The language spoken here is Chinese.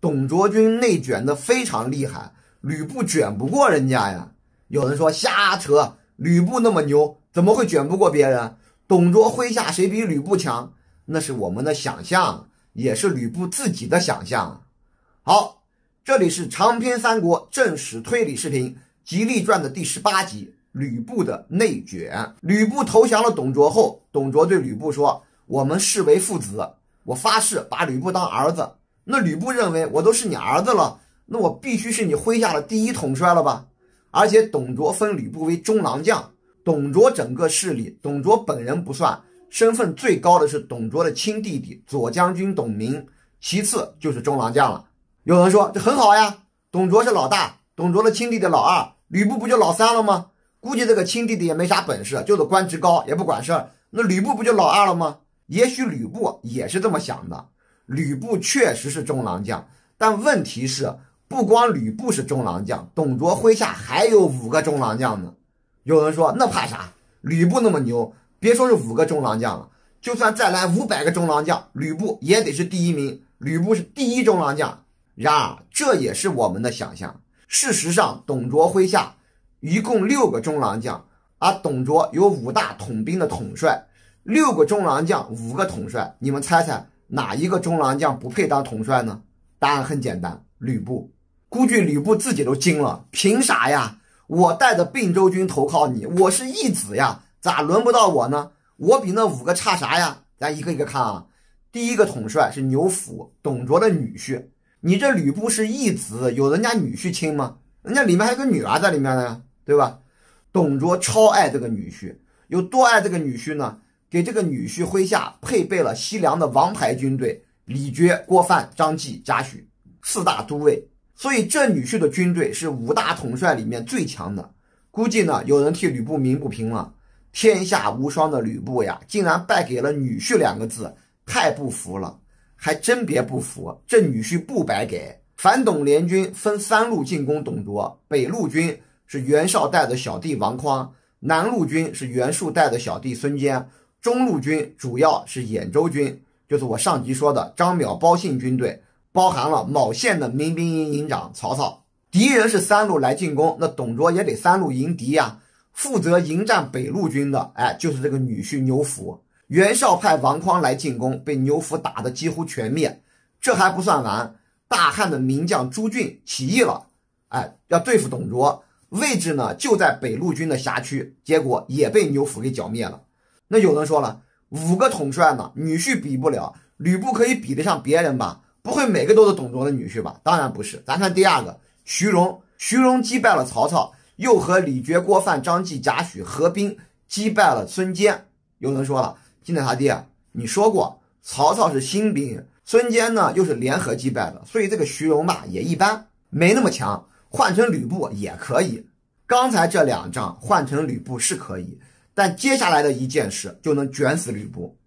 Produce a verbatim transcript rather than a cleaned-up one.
董卓军内卷的非常厉害，吕布卷不过人家呀。有人说瞎扯，吕布那么牛，怎么会卷不过别人？董卓麾下谁比吕布强？那是我们的想象，也是吕布自己的想象。好，这里是长篇三国正史推理视频《吉利传》的第十八集，吕布的内卷。吕布投降了董卓后，董卓对吕布说：我们视为父子，我发誓把吕布当儿子。那吕布认为我都是你儿子了，那我必须是你麾下的第一统帅了吧？而且董卓封吕布为中郎将，董卓整个势力，董卓本人不算，身份最高的是董卓的亲弟弟左将军董明，其次就是中郎将了。有人说这很好呀，董卓是老大，董卓的亲弟弟老二，吕布不就老三了吗？估计这个亲弟弟也没啥本事，就是官职高也不管事儿，那吕布不就老二了吗？也许吕布也是这么想的。吕布确实是中郎将，但问题是不光吕布是中郎将，董卓麾下还有五个中郎将呢。有人说那怕啥，吕布那么牛，别说是五个中郎将了，就算再来五百个中郎将，吕布也得是第一名，吕布是第一中郎将。然而这也是我们的想象，事实上董卓麾下一共六个中郎将，而董卓有五大统兵的统帅，六个中郎将，五个统帅，你们猜猜哪一个中郎将不配当统帅呢？答案很简单，吕布。估计吕布自己都惊了，凭啥呀？我带着并州军投靠你，我是义子呀，咋轮不到我呢？我比那五个差啥呀？咱一个一个看啊。第一个统帅是牛辅，董卓的女婿。你这吕布是义子，有人家女婿亲吗？人家里面还有个女儿在里面呢，对吧？董卓超爱这个女婿，有多爱这个女婿呢？给这个女婿麾下配备了西凉的王牌军队，李傕、郭范、张继、贾诩四大都尉，所以这女婿的军队是五大统帅里面最强的。估计呢，有人替吕布鸣不平了，天下无双的吕布呀，竟然败给了女婿两个字，太不服了。还真别不服，这女婿不白给。反董联军分三路进攻董卓，北路军是袁绍带的小弟王匡，南路军是袁术带的小弟孙坚，中路军主要是兖州军，就是我上集说的张邈包信军队，包含了卯县的民兵营营长曹操。敌人是三路来进攻，那董卓也得三路迎敌呀。负责迎战北路军的，哎，就是这个女婿牛辅。袁绍派王匡来进攻，被牛辅打得几乎全灭。这还不算完，大汉的名将朱俊起义了，哎，要对付董卓，位置呢就在北路军的辖区，结果也被牛辅给剿灭了。那有人说了，五个统帅呢，女婿比不了，吕布可以比得上别人吧？不会每个都是董卓的女婿吧？当然不是。咱看第二个，徐荣。徐荣击败了曹操，又和李傕、郭范、张继、贾诩合兵击败了孙坚。有人说了，金奶他爹，你说过曹操是新兵，孙坚呢又是联合击败的，所以这个徐荣吧也一般，没那么强，换成吕布也可以。刚才这两仗换成吕布是可以，但接下来的一件事就能卷死吕布。